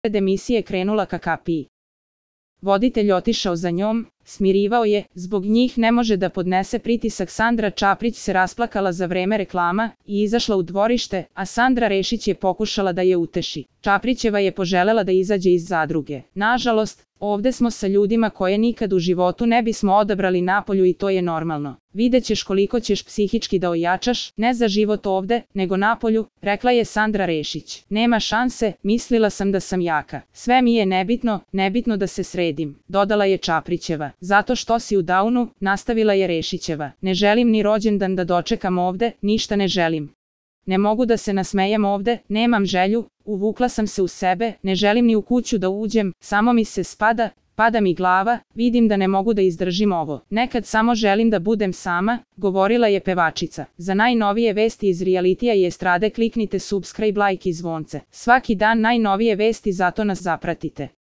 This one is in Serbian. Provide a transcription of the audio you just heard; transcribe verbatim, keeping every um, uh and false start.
Pred emisije krenula ka kapiji. Voditelj otišao za njom, smirivao je, zbog njih ne može da podnese pritisak. Sandra Čaprić se rasplakala za vreme reklama i izašla u dvorište, a Sandra Rešić je pokušala da je uteši. Čaprićeva je poželela da izađe iz zadruge. Nažalost, ovde smo sa ljudima koje nikad u životu ne bismo odabrali napolju i to je normalno. Videćeš koliko ćeš psihički da ojačaš, ne za život ovde, nego napolju, rekla je Sandra Rešić. Nema šanse, mislila sam da sam jaka. Sve mi je nebitno, nebitno da se sredim, dodala je Čaprićeva. Zato što si u daunu, nastavila je Rešićeva. Ne želim ni rođendan da dočekam ovde, ništa ne želim. Ne mogu da se nasmejem ovde, nemam želju, uvukla sam se u sebe, ne želim ni u kuću da uđem, samo mi se spada, pada mi glava, vidim da ne mogu da izdržim ovo. Nekad samo želim da budem sama, govorila je pevačica. Za najnovije vesti iz realitija i estrade kliknite subscribe, like i zvonce. Svaki dan najnovije vesti, zato nas zapratite.